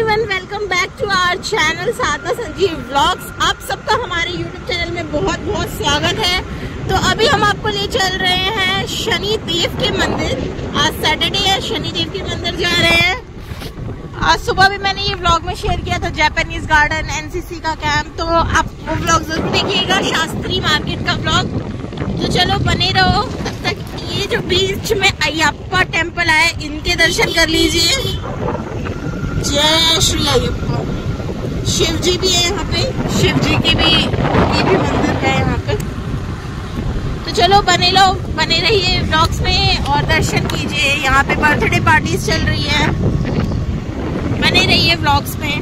Everyone, welcome back to our channel Sadhana Sanjeev vlogs. आप सबका हमारे यूट्यूब चैनल में बहुत बहुत स्वागत है। तो अभी हम आपको ले चल रहे हैं शनि देव के मंदिर। आज सैटरडे है, शनि देव के मंदिर जा रहे हैं। आज सुबह भी मैंने ये व्लॉग में शेयर किया था, जापानीज गार्डन, एनसीसी का कैंप। तो आप वो व्लॉग जरूर देखिएगा, शास्त्री मार्केट का व्लॉग। तो चलो बने रहो। तब तक ये जो बीच में अयप्पा टेम्पल है, इनके दर्शन कर लीजिए। जय श्री अयप्पा। शिव जी भी है यहाँ पे, शिव जी की भी ये भी मंदिर है यहाँ पे। तो चलो बने रहिए व्लॉग्स में और दर्शन कीजिए। यहाँ पे बर्थडे पार्टीज चल रही है, बने रहिए व्लॉग्स में।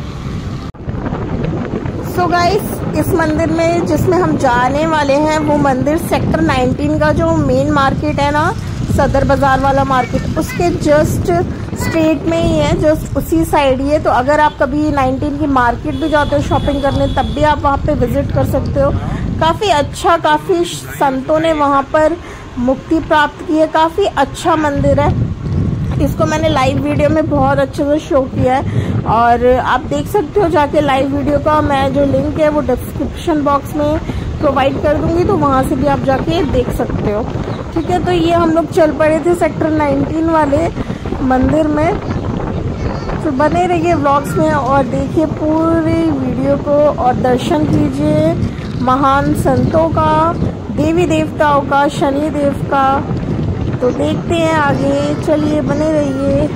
सो गाइस, इस मंदिर में जिसमें हम जाने वाले हैं वो मंदिर सेक्टर 19 का जो मेन मार्केट है ना, सदर बाजार वाला मार्केट, उसके जस्ट स्ट्रेट में ही है, जस्ट उसी साइड ही है। तो अगर आप कभी 19 की मार्केट भी जाते हो शॉपिंग करने, तब भी आप वहाँ पे विजिट कर सकते हो। काफ़ी अच्छा, काफ़ी संतों ने वहाँ पर मुक्ति प्राप्त की है। काफ़ी अच्छा मंदिर है। इसको मैंने लाइव वीडियो में बहुत अच्छे से शो किया है और आप देख सकते हो जाके लाइव वीडियो का। मैं जो लिंक है वो डिस्क्रिप्शन बॉक्स में प्रोवाइड कर दूंगी, तो वहाँ से भी आप जाके देख सकते हो। ठीक है, तो ये हम लोग चल पड़े थे सेक्टर 19 वाले मंदिर में। तो बने रहिए व्लॉग्स में और देखिए पूरी वीडियो को और दर्शन कीजिए महान संतों का, देवी देवताओं का, शनि देव का। तो देखते हैं आगे, चलिए बने रहिए।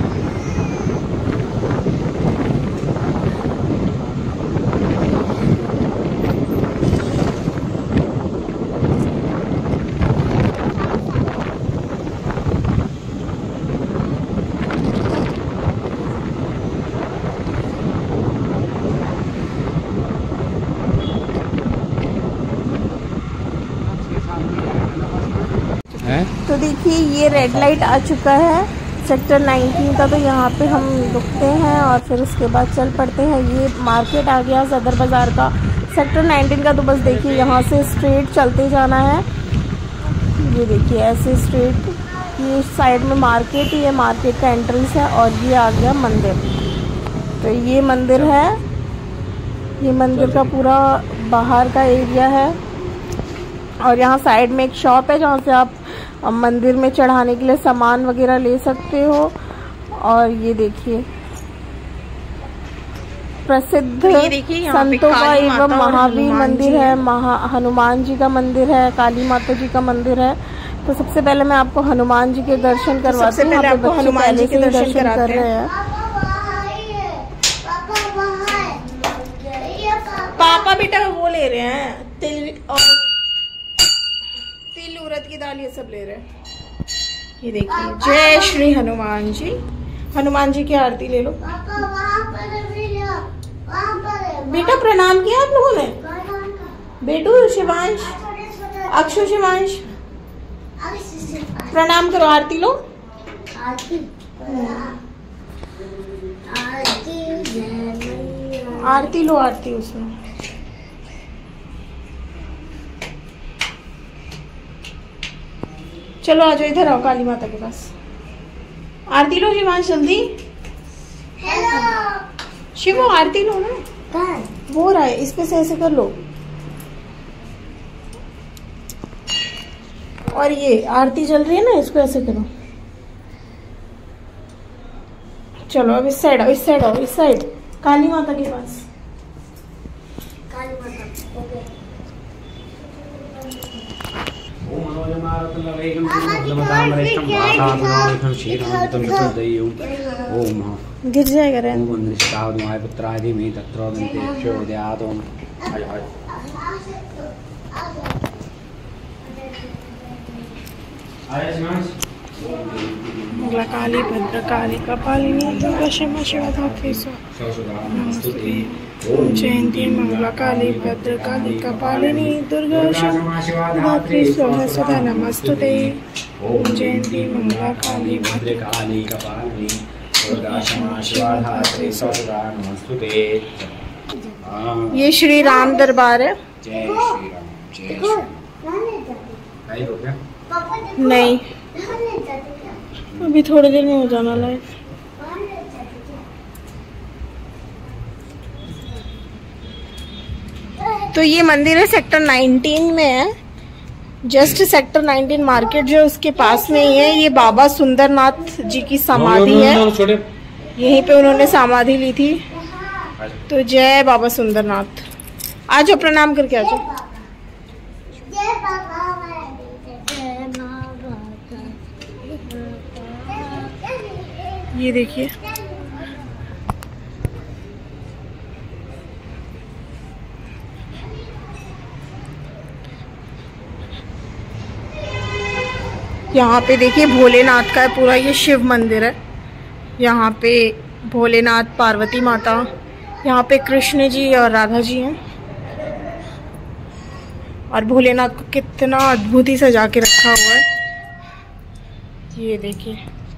तो देखिए ये रेड लाइट आ चुका है सेक्टर 19 का, तो यहाँ पे हम रुकते हैं और फिर उसके बाद चल पड़ते हैं। ये मार्केट आ गया सदर बाज़ार का, सेक्टर 19 का। तो बस देखिए यहाँ से स्ट्रेट चलते जाना है। ये देखिए ऐसे स्ट्रेट, ये साइड में मार्केट ही है, मार्केट का एंट्रेंस है और ये आ गया मंदिर। तो ये मंदिर है, ये मंदिर का पूरा बाहर का एरिया है और यहाँ साइड में एक शॉप है जहाँ से आप मंदिर में चढ़ाने के लिए सामान वगैरह ले सकते हो। और ये देखिए प्रसिद्ध संतों का एवं महावीर मंदिर है, हनुमान जी का मंदिर है, काली माता जी का मंदिर है। तो सबसे पहले मैं आपको हनुमान जी के दर्शन करवाती हूँ। आपको हनुमान जी के दर्शन कर रहे हैं। पापा बेटा वो ले रहे हैं तिल और उड़द की दाल, ये सब ले रहे हैं। ये देखिए, जय श्री हनुमान जी। हनुमान जी की आरती ले लो। बेटा प्रणाम किया आप लोगों ने? बेटू शिवांश, अक्षु शिवांश, प्रणाम करो, आरती लो। आरती लो, आरती उसमें। चलो आ जाओ, इधर आओ काली माता के पास। आरती लो शिवांश, जल्दी। शिवो आरती लो ना, वो रहा है, इस पे से ऐसे कर लो। और ये आरती चल रही है ना, इसको ऐसे करो। चलो अब इस साइड आओ, इस साइड आओ, इस साइड काली माता के पास। काली माता, ओके। गिर जाएगा रे। काली भद्र काली कपालिनी दुर्गा क्षमा शिवा धात्री नमस्ते। जयंती मंगला काली भद्र काली कपालिनी दुर्गा क्षमा धात्री सदा नमस्तुते। जयंती मंगला काली भद्र काली कपालिनी दुर्गा क्षमा शिवा धात्री सदा नमस्तुते। ये श्री राम दरबार है। जय श्री राम, जय श्री राम। नहीं, अभी थोड़ी देर में हो जाना लाइव। तो ये मंदिर है सेक्टर 19 में है, जस्ट सेक्टर 19 मार्केट जो उसके पास में ही है। ये बाबा सुंदरनाथ जी की समाधि है, यहीं पे उन्होंने समाधि ली थी। तो जय बाबा सुंदरनाथ। आ जाओ, प्रणाम करके आ जाओ। ये देखिए, यहाँ पे देखिए भोलेनाथ का है पूरा, ये शिव मंदिर है। यहाँ पे भोलेनाथ, पार्वती माता, यहाँ पे कृष्ण जी और राधा जी हैं। और भोलेनाथ को कितना अद्भुत ही सजा के रखा हुआ है, ये देखिए।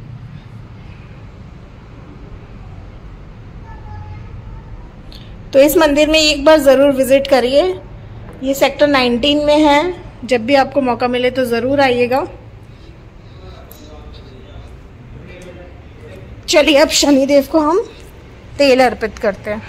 तो इस मंदिर में एक बार ज़रूर विजिट करिए। ये सेक्टर 19 में है, जब भी आपको मौका मिले तो ज़रूर आइएगा। चलिए अब शनिदेव को हम तेल अर्पित करते हैं।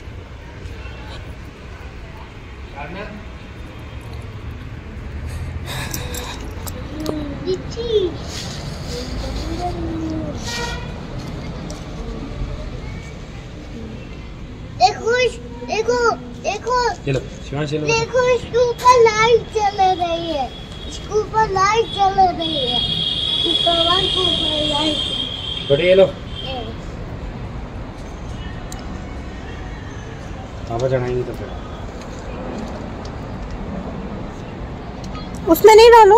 देखो देखो चलो चलो, देखो इसके ऊपर लाइट चल रही है, इसके ऊपर लाइट चल रही है, ऊपर लाइट। बढ़िया लो, पापा चढ़ाएंगे तो फिर उसमें नहीं डालो।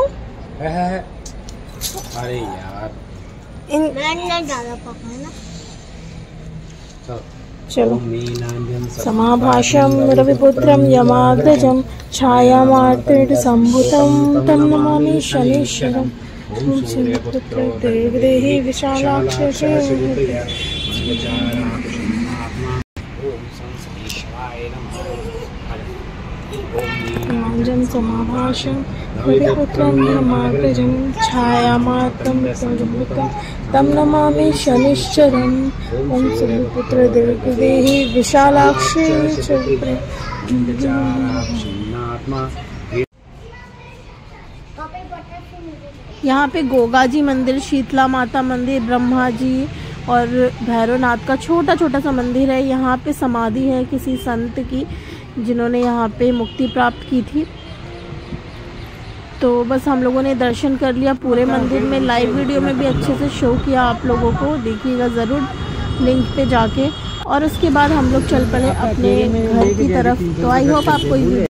अरे यार मैंने डाला पापा ना। चलो, समाभाषं रविपुत्रं यमाग्रजं छायामार्तण्डसम्भुतं तं नमामि शनीश्वरम्। ओम शनिपुत्र देवदेहि विशालाक्षि समाभाषं रविपुत्रं यमाग्रजं छायामार्तं तं नमामि शनिश्चरम्। ओम शनिपुत्र देवदेहि विशालाक्षि। यहाँ पे गोगा जी मंदिर, शीतला माता मंदिर, ब्रह्मा जी और भैरवनाथ का छोटा छोटा सा मंदिर है। यहाँ पे समाधि है किसी संत की, जिन्होंने यहाँ पे मुक्ति प्राप्त की थी। तो बस हम लोगों ने दर्शन कर लिया पूरे मंदिर में। लाइव वीडियो में भी अच्छे से शो किया आप लोगों को, देखिएगा ज़रूर लिंक पे जाके। और उसके बाद हम लोग चल पड़े अपने घर की तरफ। तो आई होप आपको